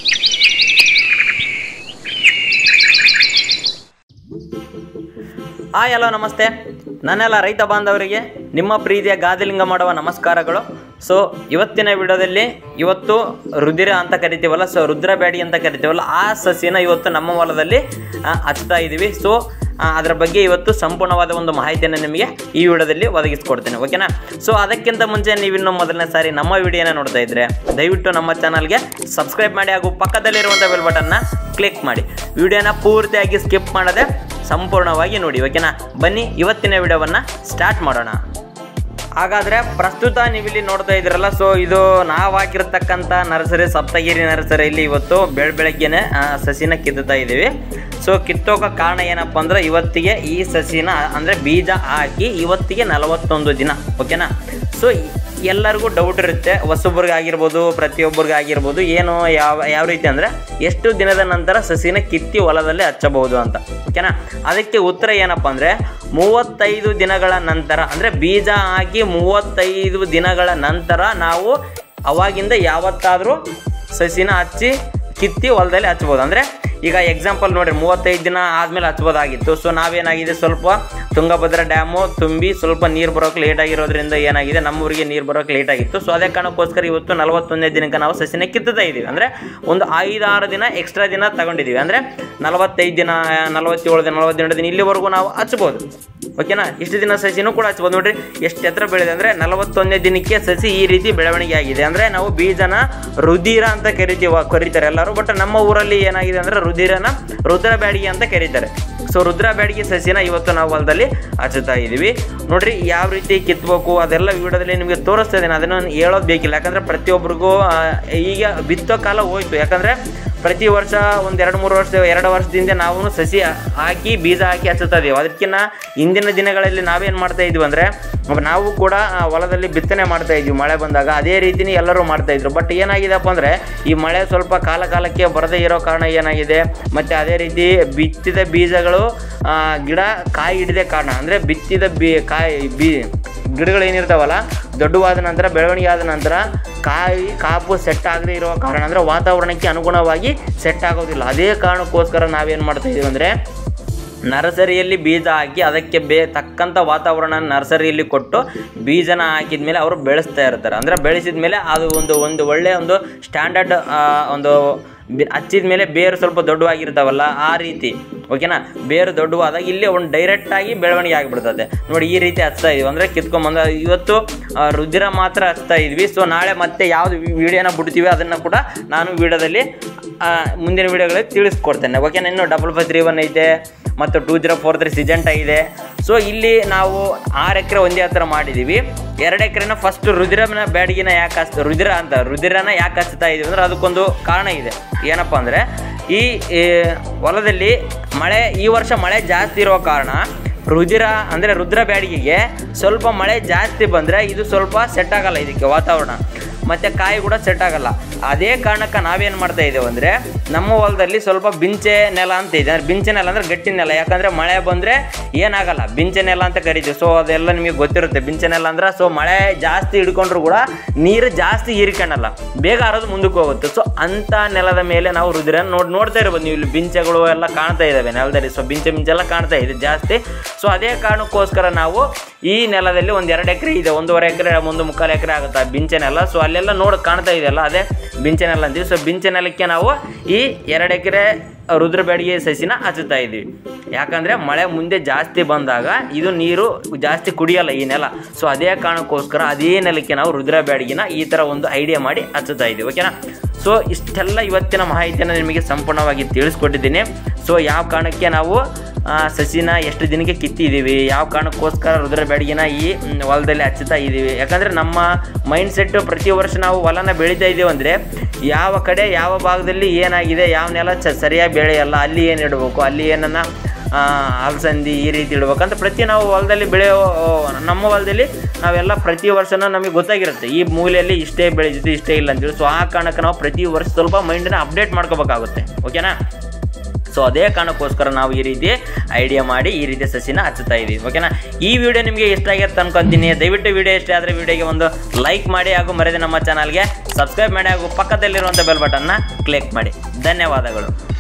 Hi hello ನಮಸ್ತೆ, ನನ್ನೆಲ್ಲ ರೈತ ಬಾಂಧವರಿಗೆ ನಿಮ್ಮ ಪ್ರೀತಿಯ ಗಾದಿಲಿಂಗ ಮಾಡುವ ನಮಸ್ಕಾರಗಳು. ಸೊ ಇವತ್ತಿನ ವಿಡಿಯೋದಲ್ಲಿ ಇವತ್ತು ರುದಿರ ಅಂತ ಕರಿತೀವಲ್ಲ, ಸೊ ರುದ್ರ ಬ್ಯಾಡಿ ಅಂತ ಕರಿತೀವಲ್ಲ, ಆ ಸಸಿನ ಇವತ್ತು ನಮ್ಮ ಹೊಲದಲ್ಲಿ ಹಚ್ತಾ ಇದ್ದೀವಿ. ಸೊ ಅದರ ಬಗ್ಗೆ ಇವತ್ತು ಸಂಪೂರ್ಣವಾದ ಒಂದು ಮಾಹಿತಿಯನ್ನು ನಿಮಗೆ ಈ ವಿಡಿಯೋದಲ್ಲಿ ಒದಗಿಸ್ಕೊಡ್ತೇನೆ, ಓಕೆನಾ. ಸೊ ಅದಕ್ಕಿಂತ ಮುಂಚೆ ನೀವಿನ್ನೂ ಮೊದಲನೇ ಸಾರಿ ನಮ್ಮ ವಿಡಿಯೋನ ನೋಡ್ತಾ ಇದ್ರೆ ದಯವಿಟ್ಟು ನಮ್ಮ ಚಾನಲ್ಗೆ ಸಬ್ಸ್ಕ್ರೈಬ್ ಮಾಡಿ ಹಾಗೂ ಪಕ್ಕದಲ್ಲಿರುವಂಥ ಬೆಲ್ ಬಟನ್ನ ಕ್ಲಿಕ್ ಮಾಡಿ. ವಿಡಿಯೋನ ಪೂರ್ತಿಯಾಗಿ ಸ್ಕಿಪ್ ಮಾಡದೆ ಸಂಪೂರ್ಣವಾಗಿ ನೋಡಿ, ಓಕೆನಾ. ಬನ್ನಿ ಇವತ್ತಿನ ವಿಡಿಯೋವನ್ನು ಸ್ಟಾರ್ಟ್ ಮಾಡೋಣ. ಹಾಗಾದರೆ ಪ್ರಸ್ತುತ ನೀವಿಲ್ಲಿ ನೋಡ್ತಾ ಇದ್ದೀರಲ್ಲ, ಸೊ ಇದು ನಾವು ಹಾಕಿರ್ತಕ್ಕಂಥ ನರ್ಸರಿ ಸಪ್ತಗಿರಿ ನರ್ಸರಿಯಲ್ಲಿ ಇವತ್ತು ಬೆಳಗ್ಗೆನೆ ಸಸಿನ ಕಿತ್ತುತ್ತಾ ಇದ್ದೀವಿ. ಸೊ ಕಿತ್ತೋಕೆ ಕಾರಣ ಏನಪ್ಪ ಅಂದ್ರೆ ಇವತ್ತಿಗೆ ಈ ಸಸಿನ ಅಂದರೆ ಬೀಜ ಹಾಕಿ ಇವತ್ತಿಗೆ 41 ದಿನ, ಓಕೆನಾ. ಸೊ ಎಲ್ಲರಿಗೂ ಡೌಟ್ ಇರುತ್ತೆ, ಹೊಸೊಬ್ಬರಿಗೆ ಆಗಿರ್ಬೋದು ಪ್ರತಿಯೊಬ್ಬರಿಗೆ ಆಗಿರ್ಬೋದು, ಏನು ಯಾವ ರೀತಿ ಅಂದರೆ ಎಷ್ಟು ದಿನದ ನಂತರ ಸಸಿನ ಕಿತ್ತಿ ಹೊಲದಲ್ಲಿ ಹಚ್ಚಬಹುದು ಅಂತ, ಓಕೆನಾ. ಅದಕ್ಕೆ ಉತ್ತರ ಏನಪ್ಪ ಅಂದರೆ 35 ದಿನಗಳ ನಂತರ, ಅಂದರೆ ಬೀಜ ಹಾಕಿ 35 ದಿನಗಳ ನಂತರ ನಾವು ಅವಾಗಿಂದ ಯಾವತ್ತಾದರೂ ಸಸಿನ ಹಚ್ಚಿ ಕಿತ್ತಿ ಹೊಲದಲ್ಲಿ ಹಚ್ಬೋದು. ಅಂದರೆ ಈಗ ಎಕ್ಸಾಂಪಲ್ ನೋಡಿರಿ, 35 ದಿನ ಆದಮೇಲೆ ಹಚ್ಬೋದಾಗಿತ್ತು. ಸೊ ನಾವೇನಾಗಿದೆ, ಸ್ವಲ್ಪ ತುಂಗಭದ್ರಾ ಡ್ಯಾಮು ತುಂಬಿ ಸ್ವಲ್ಪ ನೀರು ಬರೋಕ್ಕೆ ಲೇಟ್ ಆಗಿರೋದ್ರಿಂದ ಏನಾಗಿದೆ, ನಮ್ಮೂರಿಗೆ ನೀರು ಬರೋಕ್ಕೆ ಲೇಟ್ ಆಗಿತ್ತು. ಸೊ ಅದೇ ಕಾರಣಕ್ಕೋಸ್ಕರ ಇವತ್ತು 41ನೇ ದಿನಕ್ಕೆ ನಾವು ಸಸಿನ ಕಿತ್ತುತ್ತಾ ಇದ್ದೀವಿ. ಅಂದರೆ ಒಂದು 5-6 ದಿನ ಎಕ್ಸ್ಟ್ರಾ ದಿನ ತಗೊಂಡಿದ್ದೀವಿ. ಅಂದರೆ 45 ದಿನ 47 ದಿನ 42 ದಿನ ಇಲ್ಲಿವರೆಗೂ ನಾವು ಹಚ್ಬೋದು, ಓಕೆನಾ. ಇಷ್ಟು ದಿನ ಸಸಿನೂ ಕೂಡ ಹಚ್ಬೋದು. ನೋಡಿರಿ ಎಷ್ಟು ಎತ್ತರ ಬೆಳೆದಿದೆ, ಅಂದರೆ 41ನೇ ದಿನಕ್ಕೆ ಸಸಿ ಈ ರೀತಿ ಬೆಳವಣಿಗೆ ಆಗಿದೆ. ಅಂದರೆ ನಾವು ಬೀಜನ ರುದಿರ ಅಂತ ಕರೀತಾರೆ ಎಲ್ಲರೂ, ಬಟ್ ನಮ್ಮ ಊರಲ್ಲಿ ಏನಾಗಿದೆ ಅಂದರೆ ರುದಿರನ ರುದ್ರ ಬ್ಯಾಡಿಗೆ ಅಂತ ಕರೀತಾರೆ. ಸೊ ರುದ್ರ ಬ್ಯಾಡಿಗೆ ಸಸಿನ ಇವತ್ತು ನಾವು ಹೊಲದಲ್ಲಿ ಹಚ್ಚುತ್ತಾ ಇದ್ದೀವಿ. ನೋಡ್ರಿ ಯಾವ ರೀತಿ ಕಿತ್ತಬೇಕು ಅದೆಲ್ಲ ವಿಡಿಯೋದಲ್ಲಿ ನಿಮಗೆ ತೋರಿಸ್ತಾ ಇದ್ದೀನಿ, ಅದನ್ನು ಹೇಳೋದು ಬೇಕಿಲ್ಲ. ಯಾಕಂದರೆ ಪ್ರತಿಯೊಬ್ಬರಿಗೂ ಈಗ ಬಿತ್ತೋ ಕಾಲ ಹೋಯ್ತು. ಯಾಕಂದರೆ ಪ್ರತಿ ವರ್ಷ ಒಂದು 2 ವರ್ಷದಿಂದ ನಾವು ಸಸಿ ಹಾಕಿ ಬೀಜ ಹಾಕಿ ಹಚ್ಚುತ್ತಾ ಇದ್ದೀವಿ. ಅದಕ್ಕಿಂತ ಇಂದಿನ ದಿನಗಳಲ್ಲಿ ನಾವೇನು ಮಾಡ್ತಾ ಇದ್ವಿ ಅಂದರೆ ನಾವು ಕೂಡ ಹೊಲದಲ್ಲಿ ಬಿತ್ತನೆ ಮಾಡ್ತಾ ಇದ್ವಿ ಮಳೆ ಬಂದಾಗ. ಅದೇ ರೀತಿಯೇ ಎಲ್ಲರೂ ಮಾಡ್ತಾಯಿದ್ರು. ಬಟ್ ಏನಾಗಿದೆಪ್ಪ ಅಂದರೆ ಈ ಮಳೆ ಸ್ವಲ್ಪ ಕಾಲಕ್ಕೆ ಬರದೇ ಇರೋ ಕಾರಣ ಏನಾಗಿದೆ, ಮತ್ತು ಅದೇ ರೀತಿ ಬಿತ್ತಿದ ಬೀಜಗಳು ಗಿಡ ಕಾಯಿ ಹಿಡಿದೇ ಕಾರಣ, ಅಂದರೆ ಬಿತ್ತಿದ ಗಿಡಗಳು ಏನಿರ್ತಾವಲ್ಲ ದೊಡ್ಡವಾದ ನಂತರ ಬೆಳವಣಿಗೆ ಆದ ನಂತರ ಕಾಪು ಸೆಟ್ ಆಗದೇ ಇರೋ ಕಾರಣ, ಅಂದರೆ ವಾತಾವರಣಕ್ಕೆ ಅನುಗುಣವಾಗಿ ಸೆಟ್ ಆಗೋದಿಲ್ಲ. ಅದೇ ಕಾರಣಕ್ಕೋಸ್ಕರ ನಾವೇನು ಮಾಡ್ತಾ ಇದ್ದೀವಿ ಅಂದರೆ ನರ್ಸರಿಯಲ್ಲಿ ಬೀಜ ಹಾಕಿ ಅದಕ್ಕೆ ತಕ್ಕಂಥ ವಾತಾವರಣ ನರ್ಸರಿಯಲ್ಲಿ ಕೊಟ್ಟು ಬೀಜನ ಹಾಕಿದ ಮೇಲೆ ಅವರು ಬೆಳೆಸ್ತಾ ಇರ್ತಾರೆ. ಅಂದರೆ ಬೆಳೆಸಿದ ಮೇಲೆ ಅದು ಒಂದು ಒಳ್ಳೆಯ ಒಂದು ಸ್ಟ್ಯಾಂಡರ್ಡ್ ಒಂದು ಹಚ್ಚಿದ ಮೇಲೆ ಬೇರು ಸ್ವಲ್ಪ ದೊಡ್ಡವಾಗಿರ್ತಾವಲ್ಲ ಆ ರೀತಿ, ಓಕೆನಾ. ಬೇರು ದೊಡ್ಡವಾದಾಗ ಇಲ್ಲಿ ಒಂದು ಡೈರೆಕ್ಟಾಗಿ ಬೆಳವಣಿಗೆ ಆಗಿಬಿಡ್ತದೆ. ನೋಡಿ ಈ ರೀತಿ ಹಚ್ತಾ ಇದೀವಿ. ಅಂದರೆ ಕಿತ್ಕೊಂಬಂದ ಇವತ್ತು ರುದಿರ ಮಾತ್ರ ಹಚ್ತಾ ಇದ್ವಿ. ಸೊ ನಾಳೆ ಮತ್ತೆ ಯಾವುದು ವಿಡಿಯೋನ ಬಿಡ್ತೀವಿ ಅದನ್ನು ಕೂಡ ನಾನು ವಿಡಿಯೋದಲ್ಲಿ ಮುಂದಿನ ವಿಡಿಯೋಗಳಲ್ಲಿ ತಿಳಿಸ್ಕೊಡ್ತೇನೆ, ಓಕೆನಾ. ಇನ್ನು 5531 ಐತೆ ಮತ್ತು 2043 ಸಿಜೆಂಟಾ ಇದೆ. ಸೊ ಇಲ್ಲಿ ನಾವು 6 ಎಕರೆ ಒಂದೇ ಹತ್ರ ಮಾಡಿದ್ದೀವಿ. 2 ಎಕರೆನ ಫಸ್ಟ್ ರುದಿರನ ಬ್ಯಾಡಿಗೆನ ರುದಿರನ ಯಾಕೆ ಹಚ್ತಾ ಇದ್ದೀವಿ ಅಂದರೆ ಅದಕ್ಕೊಂದು ಕಾರಣ ಇದೆ. ಏನಪ್ಪ ಅಂದರೆ ಈ ಹೊಲದಲ್ಲಿ ಈ ವರ್ಷ ಮಳೆ ಜಾಸ್ತಿ ಇರೋ ಕಾರಣ ರುದ್ರ ಬ್ಯಾಡಿಗೆಗೆ ಸ್ವಲ್ಪ ಮಳೆ ಜಾಸ್ತಿ ಬಂದರೆ ಇದು ಸ್ವಲ್ಪ ಸೆಟ್ ಆಗಲ್ಲ, ಇದಕ್ಕೆ ವಾತಾವರಣ ಮತ್ತು ಕಾಯಿ ಕೂಡ ಸೆಟ್ ಆಗಲ್ಲ. ಅದೇ ಕಾರಣಕ್ಕೆ ನಾವೇನು ಮಾಡ್ತಾ ಇದ್ದೇವೆ ಅಂದರೆ ನಮ್ಮ ಹೊಲದಲ್ಲಿ ಸ್ವಲ್ಪ ಬಿಂಚೆ ನೆಲ ಅಂತ ಇದೆ. ಬಿಂಚೆ ನೆಲ ಅಂದರೆ ಗಟ್ಟಿ ನೆಲ, ಯಾಕಂದರೆ ಮಳೆ ಬಂದರೆ ಏನಾಗಲ್ಲ, ಬಿಂಚೆ ನೆಲ ಅಂತ ಕರಿತೀವಿ. ಸೊ ಅದೆಲ್ಲ ನಿಮಗೆ ಗೊತ್ತಿರುತ್ತೆ. ಬಿಂಚೆ ನೆಲ ಅಂದ್ರೆ ಸೊ ಮಳೆ ಜಾಸ್ತಿ ಹಿಡ್ಕೊಂಡ್ರು ಕೂಡ ನೀರು ಜಾಸ್ತಿ ಹೀರಿಕೊಳ್ಳಲ್ಲ, ಬೇಗ ಹರಿದು ಮುಂದಕ್ಕೆ ಹೋಗುತ್ತೆ. ಸೊ ಅಂಥ ನೆಲದ ಮೇಲೆ ನಾವು ರುದಿರ ನೋಡ್ತಾ ಇರ್ಬೋದು ನೀವು. ಇಲ್ಲಿ ಬಿಂಚೆಗಳು ಎಲ್ಲ ಕಾಣ್ತಾ ಇದ್ದಾವೆ ನೆಲದಲ್ಲಿ. ಸೊ ಬಿಂಚೆಲ್ಲ ಕಾಣ್ತಾ ಇದೆ ಜಾಸ್ತಿ. ಸೊ ಅದೇ ಕಾರಣಕ್ಕೋಸ್ಕರ ನಾವು ಈ ನೆಲದಲ್ಲಿ ಒಂದು 2 ಎಕರೆ ಇದೆ, 1.5 ಎಕರೆ 1.25 ಎಕರೆ ಆಗುತ್ತೆ ಬಿಂಚೆ ನೆಲ. ಸೊ ಅಲ್ಲೆಲ್ಲ ಕಾಣ್ತಾ ಇದೆಯಲ್ಲ ಅದೇ ಬಿಂಚೆ ನೆಲ ಅಂತೀವಿ. ಸೊ ಬಿಂಚೆ ನೆಲಕ್ಕೆ ನಾವು ಈ 2 ಎಕರೆ ರುದ್ರ ಬ್ಯಾಡಿಗೆ ಸಸಿನ ಹಚ್ಚುತ್ತಾ ಇದ್ದೀವಿ. ಯಾಕಂದರೆ ಮಳೆ ಮುಂದೆ ಜಾಸ್ತಿ ಬಂದಾಗ ಇದು ನೀರು ಜಾಸ್ತಿ ಕುಡಿಯಲ್ಲ ಈ ನೆಲ. ಸೊ ಅದೇ ಕಾರಣಕ್ಕೋಸ್ಕರ ಅದೇ ನೆಲಕ್ಕೆ ನಾವು ರುದ್ರ ಬ್ಯಾಡಿಗೆನ ಈ ಥರ ಒಂದು ಐಡಿಯಾ ಮಾಡಿ ಹಚ್ಚುತ್ತಾ ಇದ್ದೀವಿ, ಓಕೆನಾ. ಸೊ ಇಷ್ಟೆಲ್ಲ ಇವತ್ತಿನ ಮಾಹಿತಿಯನ್ನು ನಿಮಗೆ ಸಂಪೂರ್ಣವಾಗಿ ತಿಳಿಸ್ಕೊಟ್ಟಿದ್ದೀನಿ. ಸೊ ಯಾವ ಕಾರಣಕ್ಕೆ ನಾವು ಸಸಿನ ಎಷ್ಟು ದಿನಕ್ಕೆ ಕಿತ್ತಿದ್ದೀವಿ, ಯಾವ ಕಾರಣಕ್ಕೋಸ್ಕರ ರುದ್ರ ಬ್ಯಾಡಿಗೆನ ಈ ಹೊಲದಲ್ಲಿ ಹಚ್ಚುತ್ತಾ ಇದ್ದೀವಿ. ಯಾಕಂದರೆ ನಮ್ಮ ಮೈಂಡ್ ಸೆಟ್ ಪ್ರತಿ ವರ್ಷ ನಾವು ಹೊಲನ ಬೆಳೀತಾ ಇದ್ದೀವಿ ಅಂದರೆ ಯಾವ ಕಡೆ ಯಾವ ಭಾಗದಲ್ಲಿ ಏನಾಗಿದೆ, ಯಾವ ನೆಲ ಸರಿಯಾಗಿ ಬೆಳೆಯಲ್ಲ, ಅಲ್ಲಿ ಏನು ಇಡಬೇಕು, ಅಲ್ಲಿ ಏನನ್ನ ಅಲಸಂದಿ ಈ ರೀತಿ ಇಡ್ಬೇಕಂತ ನಾವು ಹೊಲದಲ್ಲಿ ನಮ್ಮ ಹೊಲದಲ್ಲಿ ನಾವೆಲ್ಲ ಪ್ರತಿ ವರ್ಷನೂ ನಮಗೆ ಗೊತ್ತಾಗಿರುತ್ತೆ ಈ ಮೂಲೆಯಲ್ಲಿ ಇಷ್ಟೇ ಬೆಳೆದಿದ್ದು ಇಷ್ಟೇ ಇಲ್ಲ ಅಂತೇಳಿ. ಸೊ ಆ ಕಾರಣಕ್ಕೆ ನಾವು ಪ್ರತಿ ವರ್ಷ ಸ್ವಲ್ಪ ಮೈಂಡನ್ನ ಅಪ್ಡೇಟ್ ಮಾಡ್ಕೋಬೇಕಾಗುತ್ತೆ, ಓಕೆನಾ. ಸೊ ಅದೇ ಕಾರಣಕ್ಕೋಸ್ಕರ ನಾವು ಈ ರೀತಿ ಐಡಿಯಾ ಮಾಡಿ ಈ ರೀತಿ ಸಸಿನ ಹಚ್ಚುತ್ತಾ ಇದ್ದೀವಿ, ಓಕೆನಾ. ಈ ವಿಡಿಯೋ ನಿಮಗೆ ಇಷ್ಟ ಆಗಿರುತ್ತೆ ಅನ್ಕೊಂತೀನಿ. ದಯವಿಟ್ಟು ವಿಡಿಯೋ ಇಷ್ಟ ಆದರೆ ವಿಡಿಯೋಗೆ ಒಂದು ಲೈಕ್ ಮಾಡಿ ಹಾಗೂ ಮರೆಯದೆ ನಮ್ಮ ಚಾನಲ್ಗೆ ಸಬ್ಸ್ಕ್ರೈಬ್ ಮಾಡಿ ಹಾಗೂ ಪಕ್ಕದಲ್ಲಿರುವಂಥ ಬೆಲ್ ಬಟನ್ನ ಕ್ಲಿಕ್ ಮಾಡಿ. ಧನ್ಯವಾದಗಳು.